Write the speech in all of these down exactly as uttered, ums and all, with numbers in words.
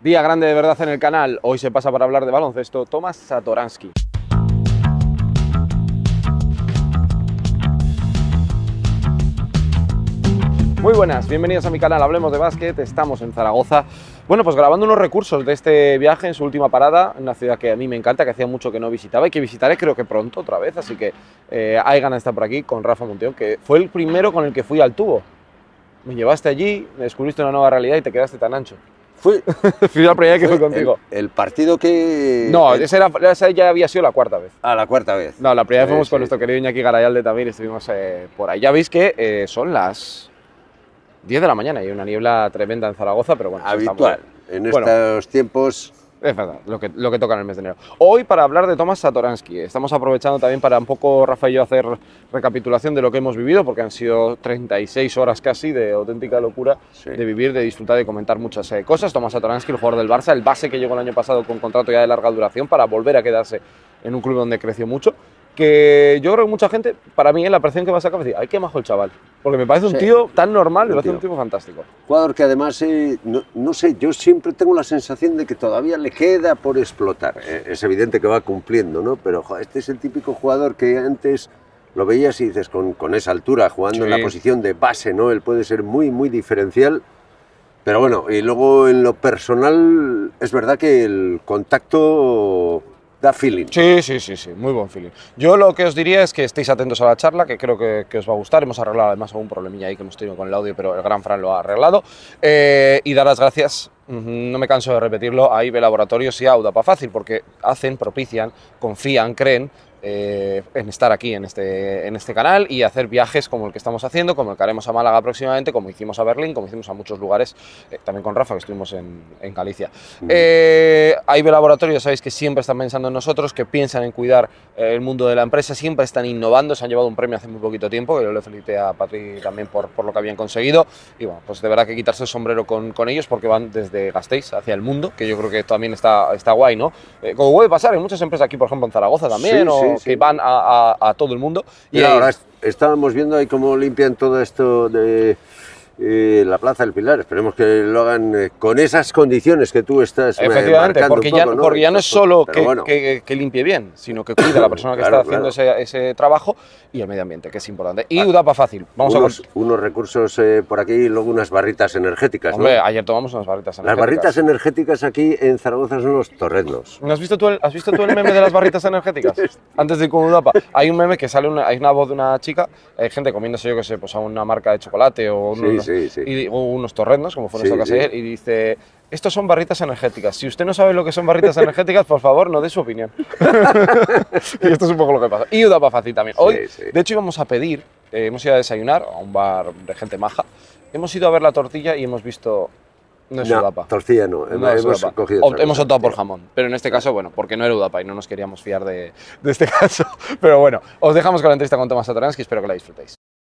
Día grande de verdad en el canal. Hoy se pasa para hablar de baloncesto Tomas Satoransky. Muy buenas, bienvenidos a mi canal Hablemos de Básquet. Estamos en Zaragoza, bueno, pues grabando unos recursos de este viaje en su última parada, en una ciudad que a mí me encanta, que hacía mucho que no visitaba y que visitaré creo que pronto otra vez, así que eh, hay ganas de estar por aquí con Rafa Montión, que fue el primero con el que fui al tubo. Me llevaste allí, me descubriste una nueva realidad y te quedaste tan ancho. Fui, fui la primera vez que fui contigo. El, el partido que... No, el... esa, era, esa ya había sido la cuarta vez. Ah, la cuarta vez. No, la primera vez sí, fuimos sí, con nuestro sí. querido Iñaki Garayalde también, estuvimos eh, por ahí. Ya veis que eh, son las diez de la mañana y hay una niebla tremenda en Zaragoza, pero bueno. Habitual, en bueno, estos tiempos... Es verdad, lo que, lo que toca en el mes de enero. Hoy para hablar de Tomas Satoransky. Estamos aprovechando también para un poco, Rafa y yo, hacer recapitulación de lo que hemos vivido, porque han sido treinta y seis horas casi de auténtica locura, sí. de vivir, de disfrutar, de comentar muchas eh, cosas. Tomas Satoransky, el jugador del Barça, el base que llegó el año pasado con contrato ya de larga duración para volver a quedarse en un club donde creció mucho. Que yo creo que mucha gente, para mí, en la percepción que va a sacar, decir, ay, qué majo el chaval. Porque me parece un sí, tío tan normal, me parece un tipo fantástico. Jugador que además, eh, no, no sé, yo siempre tengo la sensación de que todavía le queda por explotar. Eh, es evidente que va cumpliendo, ¿no? Pero joder, este es el típico jugador que antes lo veías y dices, con, con esa altura, jugando sí. en la posición de base, ¿no? Él puede ser muy, muy diferencial. Pero bueno, y luego en lo personal, es verdad que el contacto... da feeling. Sí, sí, sí, sí, muy buen feeling. Yo lo que os diría es que estéis atentos a la charla, que creo que, que os va a gustar. Hemos arreglado además algún problemilla ahí que hemos tenido con el audio, pero el gran Fran lo ha arreglado. Eh, y dar las gracias, no me canso de repetirlo, a I B Laboratorios y a Udapa Fácil, porque hacen, propician, confían, creen eh, en estar aquí en este, en este canal y hacer viajes como el que estamos haciendo, como el que haremos a Málaga próximamente, como hicimos a Berlín, como hicimos a muchos lugares, eh, también con Rafa, que estuvimos en, en Galicia. Mm. Eh, a I B Laboratorios, sabéis que siempre están pensando en nosotros, que piensan en cuidar eh, el mundo de la empresa, siempre están innovando, se han llevado un premio hace muy poquito tiempo, que yo le felicité a Patri también por, por lo que habían conseguido, y bueno, pues de verdad que quitarse el sombrero con, con ellos, porque van desde Gasteiz hacia el mundo, que yo creo que también está, está guay, ¿no? Eh, como puede pasar en muchas empresas aquí, por ejemplo en Zaragoza también, sí, o sí, sí. que van a, a, a todo el mundo. Y, y ahora es, estábamos viendo ahí cómo limpian todo esto de... Eh, la Plaza del Pilar, esperemos que lo hagan eh, con esas condiciones que tú estás efectivamente, porque, poco, ya, ¿no? porque ya no es solo que, bueno. que, que limpie bien, sino que cuide a la persona que claro, está haciendo claro. ese, ese trabajo y el medio ambiente, que es importante. Y ah, Udapa Fácil, vamos unos, a ver. Unos recursos eh, por aquí y luego unas barritas energéticas. Hombre, ¿no? ayer tomamos unas barritas energéticas. Las barritas energéticas aquí en Zaragoza son los torrendos. ¿No has visto tú el, has visto tú el meme de las barritas energéticas? Antes de ir con Udapa, hay un meme que sale, una, hay una voz de una chica, hay gente comiéndose, yo que sé, pues a una marca de chocolate o sí, unos, sí, sí. Y, o unos torrendos, como fue sí, nuestro caso ayer, sí. y dice, estos son barritas energéticas. Si usted no sabe lo que son barritas energéticas, por favor, no dé su opinión. Y esto es un poco lo que pasa. Y Udapa Fácil también. Hoy, sí, sí. de hecho, íbamos a pedir, eh, hemos ido a desayunar a un bar de gente maja, hemos ido a ver la tortilla y hemos visto... No es no, Udapa. Tortilla no, no hemos, hemos cogido o, hemos optado por jamón, pero en este caso, bueno, porque no era Udapa y no nos queríamos fiar de, de este caso. Pero bueno, os dejamos con la entrevista con Tomas Satoransky, espero que la disfrutéis.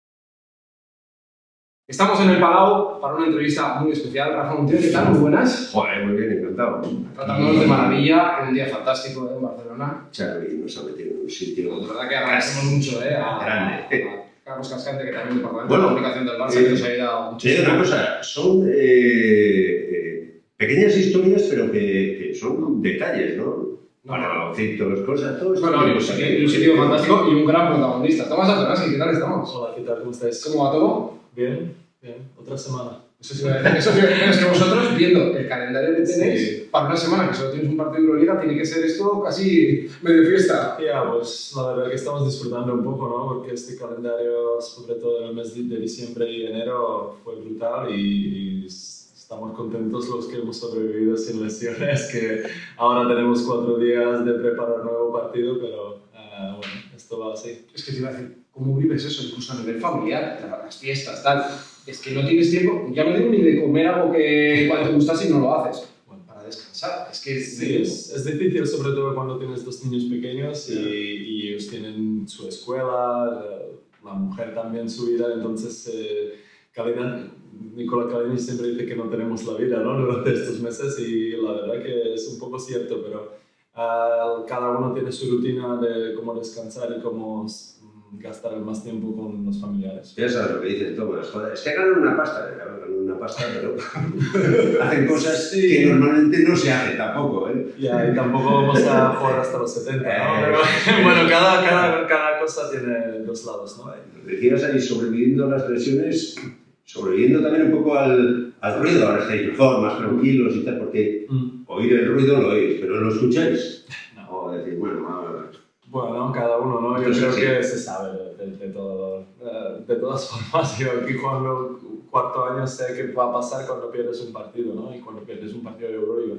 Estamos en el Palau para una entrevista muy especial. Rafa Montión, ¿qué tal? Muy buenas. Joder, muy bien, encantado. Tratándonos de maravilla en un día fantástico en Barcelona. Xavi nos ha metido en un sitio... La verdad que agradecemos mucho eh, a, grande. a Carlos Cascante, que también es departamento bueno, de comunicación del Barça, eh, que nos ha ayudado muchísimo. Te digo una cosa, son eh, eh, pequeñas historias, pero que, que son detalles, ¿no? Para baloncetos, cosas, todo esto. Bueno, y un sitio, y un sitio fantástico y un gran protagonista. Tomás Satoransky, ¿qué tal estamos? Hola, ¿qué tal? ¿Cómo estáis? ¿Cómo va todo? Bien, bien. Otra semana. Eso sí, eso sí, es que vosotros, viendo el calendario que tenéis, sí. para una semana que solo tienes un partido de Euroliga, tiene que ser esto casi medio fiesta. Ya, yeah, pues la verdad que estamos disfrutando un poco, ¿no? Porque este calendario, sobre todo en el mes de diciembre y enero, fue brutal y, y estamos contentos los que hemos sobrevivido sin lesiones, que ahora tenemos cuatro días de preparar un nuevo partido, pero uh, bueno, esto va así. Es que te iba a decir, ¿cómo vives eso? Incluso a nivel familiar, las fiestas, tal. Es que no tienes tiempo, ya no digo ni de comer algo que igual te gustase y no lo haces. Bueno, para descansar, es que... Es, sí, es, es difícil, sobre todo cuando tienes dos niños pequeños y, y ellos tienen su escuela, la mujer también su vida, entonces eh, calidad, Nicola Calini siempre dice que no tenemos la vida, ¿no? Durante estos meses y la verdad que es un poco cierto, pero uh, cada uno tiene su rutina de cómo descansar y cómo gastar más tiempo con los familiares. Ya sabes lo que dicen Tomás, joder, es que ganan una pasta, ganan una pasta, pero hacen cosas sí. que normalmente no se hacen tampoco, ¿eh? Ya, y tampoco vamos a jugar hasta los setenta, ¿no? Pero, bueno, cada, cada, cada cosa tiene dos lados, ¿no? Decías ahí, sobreviviendo a las lesiones, sobreviviendo también un poco al, al ruido, ahora estáis mejor, más tranquilos y tal, porque mm. oír el ruido lo oís, pero ¿lo escucháis? No. O decir, bueno, a ver. Bueno, cada uno, ¿no? Yo Entonces, creo sí. que se sabe de, de, todo. De todas formas, yo aquí jugando cuarto año sé qué va a pasar cuando pierdes un partido, ¿no? Y cuando pierdes un partido de Euroliga.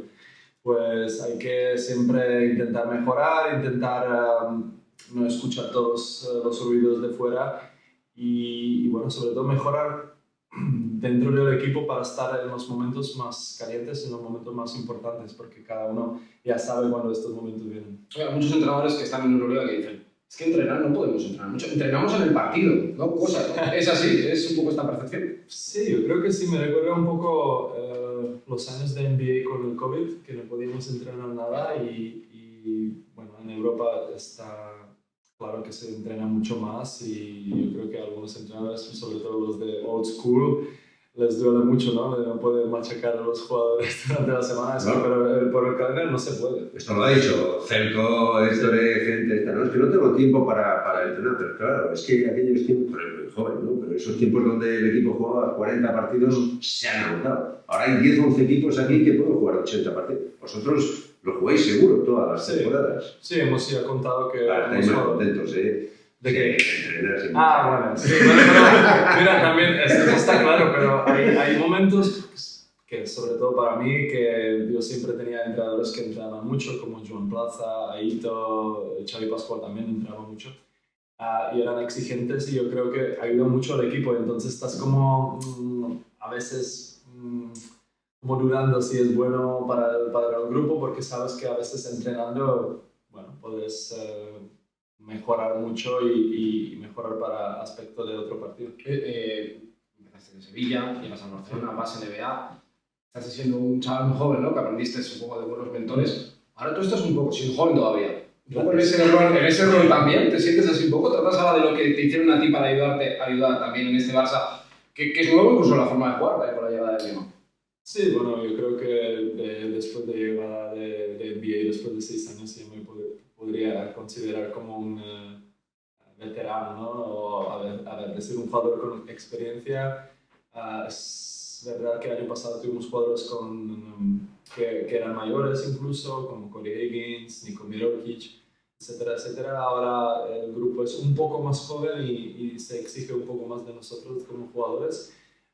Pues hay que siempre intentar mejorar, intentar um, no escuchar todos uh, los ruidos de fuera y, y, bueno, sobre todo mejorar dentro del equipo para estar en los momentos más calientes, en los momentos más importantes, porque cada uno ya sabe cuándo estos momentos vienen. Hay muchos entrenadores que están en Euroliga que dicen, es que entrenar no podemos entrenar mucho, entrenamos en el partido, ¿no? Cosas, ¿no? Es así, es un poco esta percepción. Sí, yo creo que sí, me recuerda un poco eh, los años de N B A con el COVID, que no podíamos entrenar nada y, y bueno, en Europa está claro que se entrena mucho más y yo creo que a algunos entrenadores, sobre todo los de old school, les duele mucho, ¿no? De no poder machacar a los jugadores durante la semana, no. Pero el, por el calendario no se puede. Esto lo ha dicho Celco, esto de gente, esta, ¿no? Es que no tengo tiempo para, para entrenar, pero claro, es que aquellos tiempos, pero el joven, ¿no? Pero esos tiempos donde el equipo jugaba cuarenta partidos se han agotado. Ahora hay diez, once equipos aquí que pueden jugar ochenta partidos. Vosotros lo jugáis seguro todas las sí. temporadas. Sí, hemos ya contado que... Vale, estáis más contentos, ¿eh? ¿De qué? Entrenar sin ah, bueno, sí, bueno, pero mira, también esto está claro, pero hay, hay momentos que, sobre todo para mí, que yo siempre tenía entrenadores que entrenaban mucho, como Joan Plaza, Aito, Xavi Pascual también entrenaba mucho, uh, y eran exigentes y yo creo que ayuda mucho al equipo, entonces estás como mm, a veces mm, como dudando si es bueno para el, para el grupo, porque sabes que a veces entrenando, bueno, puedes... Uh, mejorar mucho y, y mejorar para aspectos de otro partido. Eh, eh, empezaste en Sevilla, llegas a Barcelona, vas a N B A, estás siendo un chaval muy joven, ¿no? Que aprendiste un poco de buenos mentores. Ahora tú estás un poco, siendo joven todavía. Un poco en ese, rol, en ese rol también, ¿te sientes así un poco? ¿Tratas ahora de lo que te hicieron a ti para ayudarte, ayudar también en este Barça, que, que es nuevo incluso la forma de jugar ¿vale? Con la llegada de Lima? Sí, bueno, yo creo que de, después de llegada de, de N B A, después de seis años, ya me pod podría considerar como un uh, veterano, ¿no? O a ver, a ver, decir un jugador con experiencia. Uh, es verdad que el año pasado tuvimos jugadores con, um, que, que eran mayores incluso, como Corey Higgins, Niko Mirotic, etcétera, etcétera. Ahora el grupo es un poco más joven y, y se exige un poco más de nosotros como jugadores.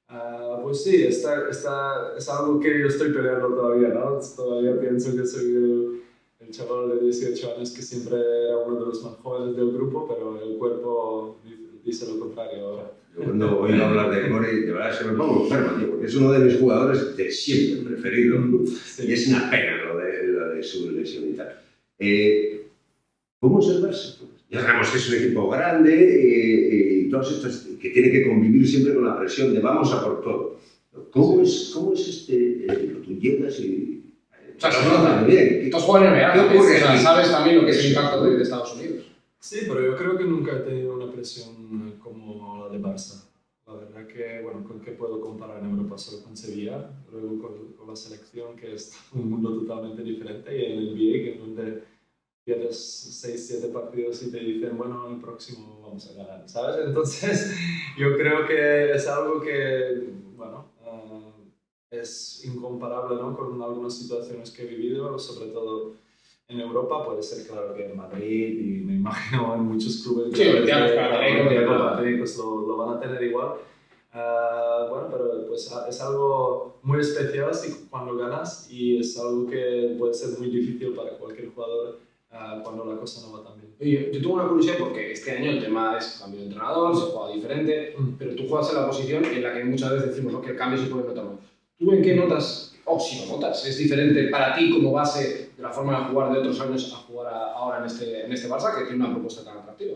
Uh, pues sí, está, está, es algo que yo estoy peleando todavía, ¿no? Todavía pienso que soy el, el chaval de dieciocho años que siempre era uno de los más jóvenes del grupo, pero el cuerpo dice lo contrario ahora. Yo cuando oigo hablar de Corey, de verdad se me pongo enfermo, tío, porque es uno de mis jugadores de siempre preferido. Sí. Y es una pena lo de, lo de su lesión y tal. Eh, ¿Cómo es el Barça? Ya sabemos que es un equipo grande eh, y todos estos que tiene que convivir siempre con la presión de vamos a por todo. ¿Cómo, sí. es, cómo es este? Eh, tú llegas y... O sea, lo notas bien. Y todos juegan en N B A. ¿Qué ocurre? O sea, sabes también lo que es el impacto de, de Estados Unidos. Sí, pero yo creo que nunca he tenido una presión como la de Barça. La verdad que, bueno, ¿con qué puedo comparar en Europa? Solo con Sevilla, luego con, con la selección, que es un mundo totalmente diferente, y en el N B A, que es donde pierdes seis, siete partidos y te dicen, bueno, el próximo vamos a ganar, ¿sabes? Entonces, yo creo que es algo que, bueno, uh, es incomparable, ¿no? Con algunas situaciones que he vivido, sobre todo en Europa. Puede ser, claro, que en Madrid, y me imagino en muchos clubes sí, de Panathinaikos lo, lo van a tener igual. Uh, bueno, pero pues es algo muy especial si, cuando ganas, y es algo que puede ser muy difícil para cualquier jugador Uh, cuando la cosa no va tan bien. Oye, yo tengo una curiosidad porque este año el tema es cambio de entrenador, se juega diferente, mm. pero tú juegas en la posición en la que muchas veces decimos ¿no? que el cambio se puede notar más. ¿Tú en qué notas, o oh, si lo notas, es diferente para ti como base de la forma de jugar de otros años a jugar a, ahora en este, en este Barça, que tiene una propuesta tan atractiva?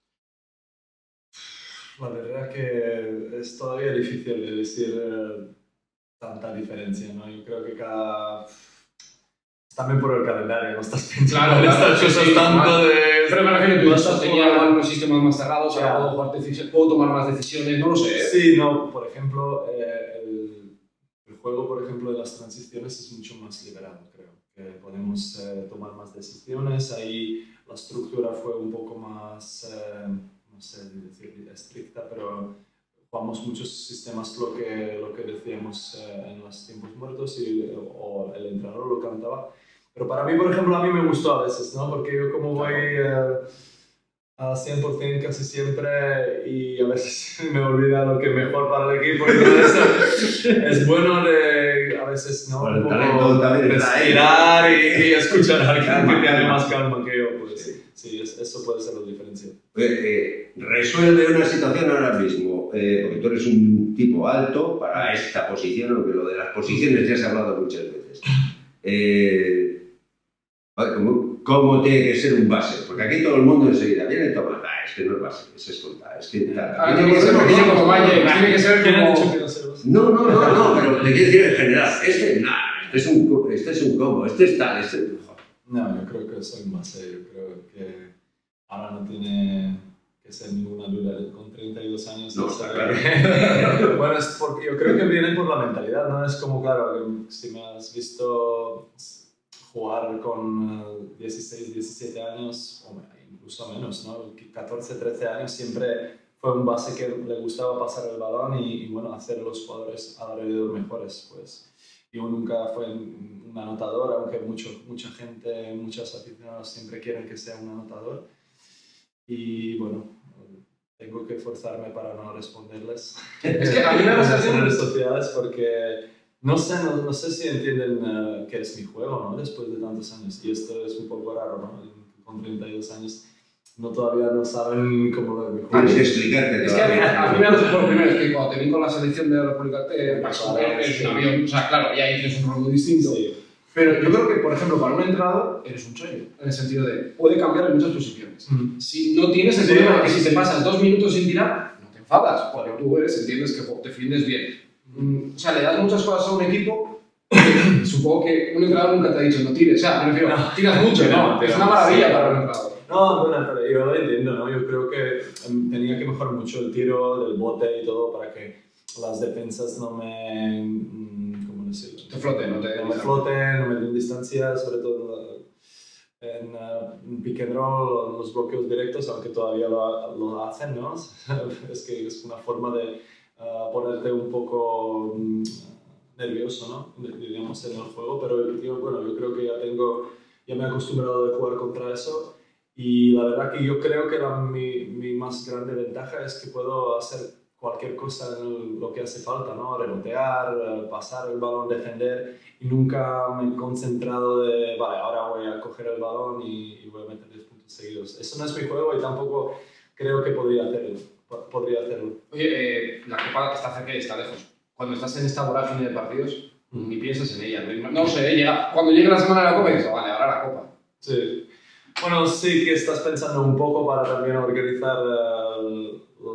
La verdad es que es todavía difícil de decir eh, tanta diferencia, ¿no? Yo creo que cada... También por el calendario, no estás pensando claro, en claro, estas cosas sí, tanto sí, de Pero me refiero, tú vas eso, a tenía jugar- unos sistemas más cerrados, ahora Ya. puedo, jugar decisiones, puedo tomar más decisiones, no lo sé, ¿eh? Sí, no, por ejemplo, eh, el, el juego, por ejemplo, de las transiciones es mucho más liberado, creo. Que podemos eh, tomar más decisiones, ahí la estructura fue un poco más, eh, no sé decir estricta, pero jugamos muchos sistemas lo que, lo que decíamos eh, en los tiempos muertos y, o el entrenador lo cantaba. Pero para mí, por ejemplo, a mí me gustó a veces, ¿no? Porque yo como voy eh, a cien por cien casi siempre y a veces me olvida lo que es mejor para el equipo y todo eso, es bueno de a veces, ¿no? Bueno, el Un poco talento también está ahí. respirar y, y escuchar a alguien Calma, que tiene calma. más calma que yo, pues sí, es- eso puede ser la diferencia. Eh, eh, resuelve una situación ahora mismo, eh, porque tú eres un tipo alto para esta posición, aunque lo de las posiciones ya se ha hablado muchas veces. Eh, vale, ¿cómo, ¿Cómo tiene que ser un base? Porque aquí todo el mundo enseguida viene y toma, ah, es que no es base, es escolta, es que tal. Ah, tiene que ser pequeño como Valle, tiene que ser ¿Quién ha como... dicho que no se lo hace? No, no, no, no, pero te quiero decir en general, este, nah, este es un, co- este es un combo, este es tal, este... joder. No, yo creo que soy más serio, creo que ahora no tiene que ser ninguna duda, con treinta y dos años No, ya está sabe claro. que- bueno, es porque yo creo que viene por la mentalidad, ¿no? Es como, claro, si me has visto jugar con eh, dieciséis, diecisiete años, o incluso menos, ¿no? catorce, trece años, siempre fue un base que le gustaba pasar el balón y, y bueno, hacer los jugadores alrededor mejores, pues. Yo nunca fui un anotador, aunque mucho, mucha gente, muchos aficionados siempre quieren que sea un anotador. Y bueno, tengo que forzarme para no responderles. Es que a mí me da la en las sensación... redes sociales porque no sé, no, no sé si entienden uh, qué es mi juego, ¿no? Después de tantos años. Y esto es un poco raro, ¿no? Con treinta y dos años no, todavía no saben cómo es mi juego. Tienes que explicarte Es que a mí, todavía. a mí me ha dado por primero, es que cuando te vi con la selección de la República te pasó Claro, eres sí. un avión, o sea, claro, y ahí tienes un rango distinto. Sí. Pero yo creo que, por ejemplo, para un entrenador eres un chollo, en el sentido de puede cambiar en muchas posiciones. Mm. Si no tienes el Sí, problema de que sí. si te pasas dos minutos sin tirar, no te enfadas, porque tú eres, entiendes que jo, te defiendes bien. Mm, o sea, le das muchas cosas a un equipo. Supongo que un entrenador nunca te ha dicho no tires, o sea, me refiero, tiras mucho, ¿no? No, Es una sí. maravilla para un entrenador. No, bueno, pero yo lo entiendo, ¿no? Yo creo que em, tenía que mejorar mucho el tiro del bote y todo para que las defensas no me... mm, ¿Cómo decirlo? Te flote, no te No me floten, no me den distancia, sobre todo en uh, pick and roll, los bloqueos directos, aunque todavía lo, lo hacen, ¿no? Es que es una forma de uh, ponerte un poco um, nervioso, ¿no? Digamos, en el juego, pero yo, bueno, yo creo que ya tengo, ya me he acostumbrado de jugar contra eso y la verdad que yo creo que la, mi, mi más grande ventaja es que puedo hacer cualquier cosa en el- lo que hace falta, ¿no? Rebotear, eh, pasar el balón, defender y nunca me he concentrado de, vale, ahora voy a coger el balón y, y voy a meter diez puntos seguidos. Eso no es mi juego y tampoco creo que podría hacerlo. po- Podría hacerlo. Oye, eh, la Copa está cerca y está lejos. Cuando estás en esta vorágine de partidos, ni piensas en ella. No, no sé, llega, cuando llegue la semana de la Copa, dices, vale, ahora la Copa. Sí. Bueno, sí que estás pensando un poco para también organizar eh,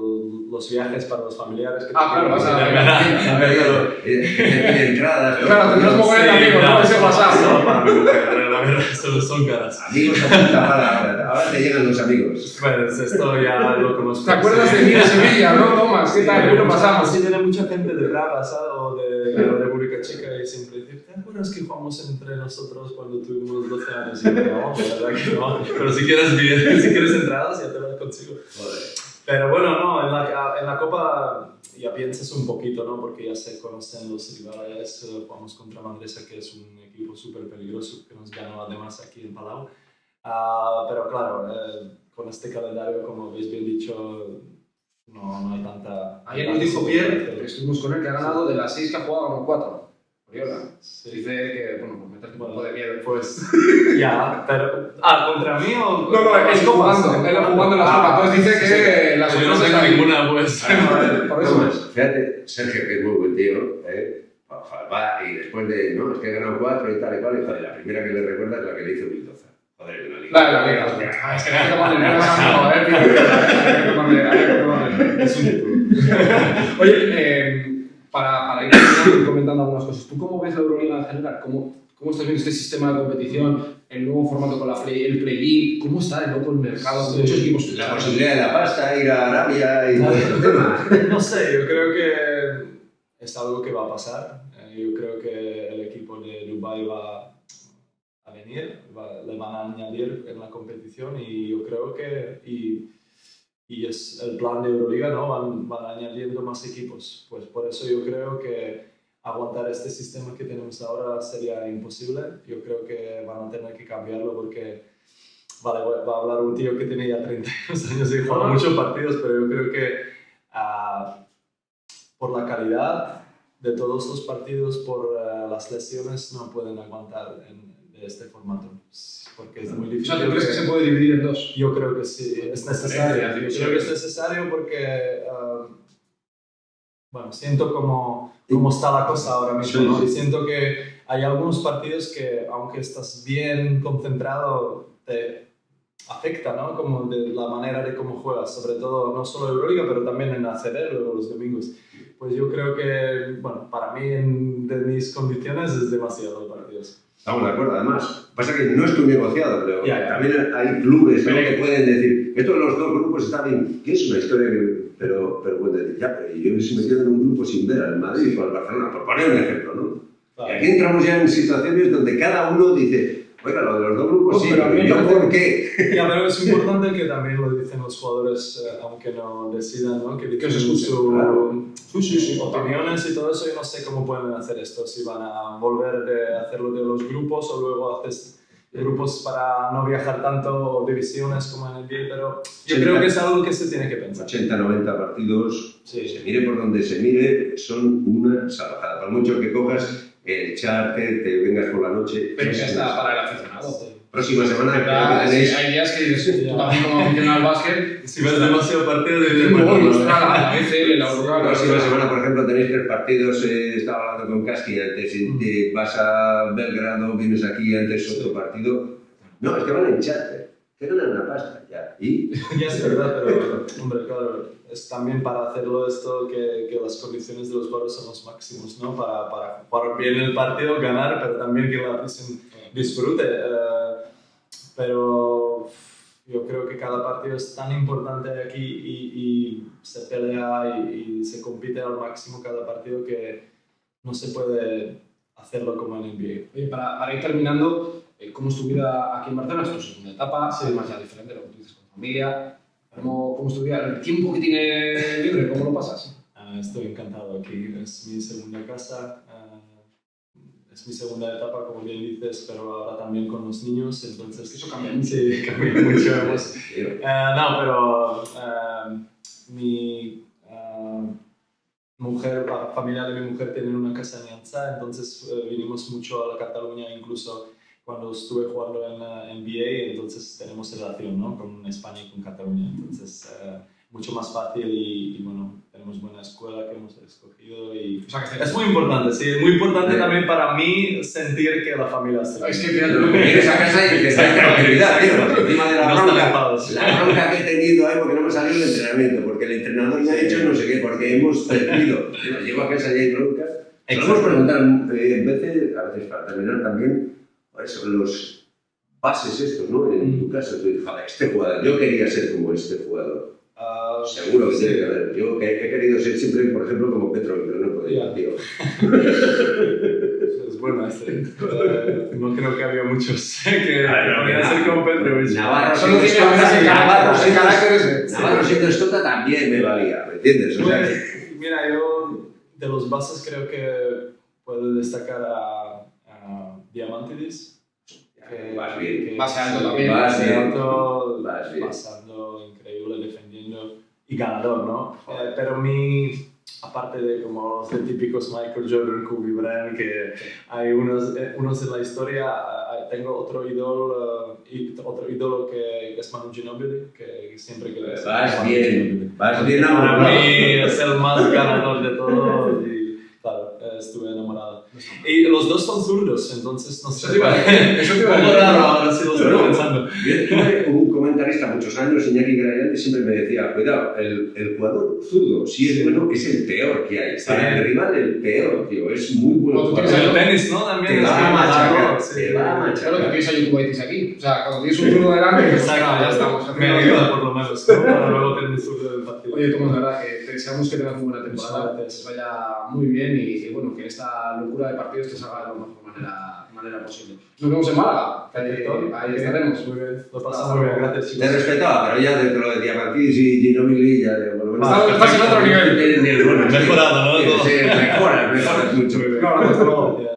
los viajes para los familiares. Que Ah, claro, vas a A ver, claro, eh, que te pide entradas. Claro, tendrás mover de amigos, ¿no? Ese WhatsApp, ¿no? Solo para mi mujer, la verdad, solo son caras. Amigos a punta pala ahora. Ahora te llegan los amigos. Pues esto ya lo conozco. ¿Te acuerdas de mí de Sevilla, no, Tomás? ¿Qué tal? ¿Qué lo pasamos? Sí, viene mucha gente de Praga, ¿sabes? O de la República Checa y siempre dice, ¿te acuerdas que jugamos entre nosotros cuando tuvimos doce años? Y yo, no, la verdad que no. Pero si quieres, bien, si quieres entradas, ya te las consigo. Joder. Pero bueno, no, en la, en la Copa ya piensas un poquito, ¿no? Porque ya se conocen los rivales. eh, Jugamos contra Manresa, que es un equipo súper peligroso, que nos ganó además aquí en Palau. Ah, pero claro, eh, con este calendario, como habéis bien dicho, no, no hay tanta... Ayer nos dijo Pierre, que estuvimos con él, que ha ganado de las seis que ha jugado, ganó cuatro. Oriola. Sí. Dice que, bueno, pues meterte un Bueno, poco de miedo. Pues ya, pero... Ah, ¿contra mí o...? No, no, él jugando, él jugando en la Copa. Entonces dice que sí. las Yo no sorpresas tengo están- ninguna, pues. Por eso. Tomás, fíjate, Sergio, que es muy buen tío, ¿eh? Joder, va, y después de, no, es que he ganado cuatro y tal y cual, y joder, la primera que le recuerda es la que le hizo Mendoza. Joder, en la liga. La de la liga. Ah, es que hay que ponerle más amigo, eh, tío. Hay que ponerle, hay que ponerle. Es un YouTube. Oye, eh, para, para ir terminando y comentando algunas cosas, ¿tú cómo ves la Euroliga en general? ¿Cómo, cómo estás viendo este sistema de competición? el nuevo formato con la play, el play-in, ¿cómo está de loco el mercado? Sí. Muchos equipos. La posibilidad de la pasta, ir a Arabia y todo ese tema. No sé, yo creo que es algo que va a pasar. Eh, yo creo que el equipo de Dubái va a venir, va, le van a añadir en la competición y yo creo que y, y es el plan de Euroliga, ¿no? Van, van añadiendo más equipos. Pues por eso yo creo que aguantar este sistema que tenemos ahora sería imposible. Yo creo que van a tener que cambiarlo porque vale, va a hablar un tío que tiene ya treinta y dos años y juega muchos partidos, pero yo creo que uh, por la calidad de todos los partidos, por uh, las lesiones, no pueden aguantar en, de este formato. Porque es muy difícil. O sea, ¿tú crees que se puede dividir en dos? Yo creo que sí, es necesario. Yo creo que es necesario porque, uh, bueno, siento cómo, cómo está la cosa ahora mismo, ¿no? Y siento que hay algunos partidos que, aunque estás bien concentrado, te afecta, ¿no? Como de la manera de cómo juegas, sobre todo no solo Euroliga, pero también en A C B luego los domingos. Pues yo creo que, bueno, para mí, en, de mis condiciones, es demasiado partidos. Estamos de acuerdo, además. Pasa que no es tu negociado, pero ya, ya. también hay clubes, ¿no?, que pueden decir, esto de los dos grupos está bien, que es una historia que, pero, pero pueden decir, ya, pero yo si me quedo en un grupo sin ver al Madrid o al Barcelona, por poner un ejemplo, ¿no? Claro. Y aquí entramos ya en situaciones donde cada uno dice, oiga, lo de los dos grupos No, sí, pero a mí pero yo me parece- por qué. Ya, pero es importante que también lo dicen los jugadores, eh, aunque no decidan, ¿no? Que Que os dicen escuchen, su, claro. sus, sus opiniones y todo eso. Yo no sé cómo pueden hacer esto, si van a volver de hacerlo de los grupos o luego haces grupos para no viajar tanto o divisiones como en el N B A, pero yo creo que es algo que se tiene que pensar. ochenta noventa partidos, Sí. se mire por donde se mire, son una salvajada. Por mucho que cojas el charter, te vengas por la noche. Pero es ya una está para el salvajada. aficionado. Próxima semana creo ¿Verdad? que Sí, tenéis... hay días que dices, tú también como aficionado al básquet, Si ves demasiado partido, de tengo hoy, la la B C L, la La Eurocup, próxima semana, por ejemplo, tenéis tres partidos. Eh, estaba hablando con Kaski antes. y te vas a Belgrado, vienes aquí antes otro partido. No, es que van en charter. Que ganan una pasta ya. ¿Y? Ya es verdad, pero hombre, claro, es también para hacerlo esto que, que las condiciones de los jugadores son los máximos, ¿no? Para, para jugar bien el partido, ganar, pero también que la afición disfrute. Eh, pero yo creo que cada partido es tan importante aquí y, y se pelea y, y se compite al máximo cada partido que no se puede hacerlo como en N B A. Oye, para, para ir terminando, eh, ¿cómo es tu vida aquí en Barcelona? Es tu segunda etapa, Sí. además ya diferente, lo que tú dices con familia. ¿Cómo, ¿Cómo es tu vida? ¿El tiempo que tienes libre, cómo lo pasas? Ah, estoy encantado aquí, es mi segunda casa, ah, es mi segunda etapa, como bien dices, pero ahora también con los niños, entonces... Eso cambia mucho. Sí, cambia mucho. hemos- Tío. Ah, no, pero ah, mi ah, mujer, la familia de mi mujer tiene una casa en Llanza, entonces eh, vinimos mucho a la Cataluña, incluso cuando estuve jugando en la N B A, entonces tenemos relación, ¿no?, con España y con Cataluña, entonces eh, mucho más fácil y, y bueno, tenemos buena escuela que hemos escogido y O sea, que es muy importante, sí, es muy importante Sí. también para mí sentir que la familia está Es que Pero fíjate, vienes a casa y dices, "Ay, tranquilidad, tío, porque encima de la No están bronca, enfadados. la bronca que he tenido ahí porque no me salió el entrenamiento, porque el entrenador me ha dicho no sé qué, porque hemos perdido. Llego a casa y hay bronca. Solemos preguntar eh, en veces, a veces para terminar también, ¿cuáles son los pases estos, ¿no? En tu caso, tú dices, joder, este jugador, yo quería ser como este jugador. Ah, Seguro que sí. tiene que haber. Yo que he querido ser siempre, por ejemplo, como Petro, pero no he podido, Ya. tío. Es bueno este. Eh, no creo que había muchos que A ver, no, podían no. ser como Petrovic. Navarro solo siendo tiene escolta, el Navarro carácter, el siendo- carácter ese. Navarro siendo escolta también me valía, ¿me entiendes? O sea, que- Pues, mira, yo de los bases creo que puedo destacar a, a Diamantidis. que- Vas bien. que- Base alto sí, también. Vas base bien. alto, Vas bien. pasando increíble, defendiendo y ganador, ¿no? Eh, pero mi, aparte de como los de típicos Michael Jordan, Kobe Bryant, que hay unos, eh, unos en la historia, eh, tengo otro ídolo, eh, y otro ídolo que es Manu Ginobili, que siempre que Vas bien, vas bien Para amorado. mí es el más ganador de todos y claro, eh, estuve enamorado. Y los dos son zurdos, entonces no sé. Eso te iba a decir. Eso te iba a Un decir. poco raro ahora si lo estoy Bueno, pensando. yo tuve un comentarista muchos años, Iñaki Grayante, siempre me decía, cuidado, el, el jugador zurdo, si es bueno, es el peor que hay. Para el rival, el peor, tío. Es muy bueno Cuando En jugador. el tenis, ¿no? También Te es va a muy machacar, largo, sí. te va a Claro, tú machacar. tienes a Yukubaitis aquí. O sea, cuando tienes un zurdo delante, pues Exacto, ya estamos. Me ayuda por lo menos, ¿no? Para luego tener mi zurdo del partido. Oye, Tomás, de verdad, que te deseamos que tengas muy buena temporada, Muchas que gracias. os vaya muy bien y, y bueno, que esta locura de partidos te salga de la mejor manera, manera posible. Nos vemos en Málaga, que ahí, ahí estaremos. Muy bien, lo pasamos muy bien, gracias chicos. Te respetaba, pero ya dentro de Diamantis y Ginobili ya de por lo menos. Estás- estás en otro nivel. Ni el bueno, sí. Mejorado, ¿no? Sí, sí, mejoras, mejoras mucho. Un abrazo, hasta luego. Ya.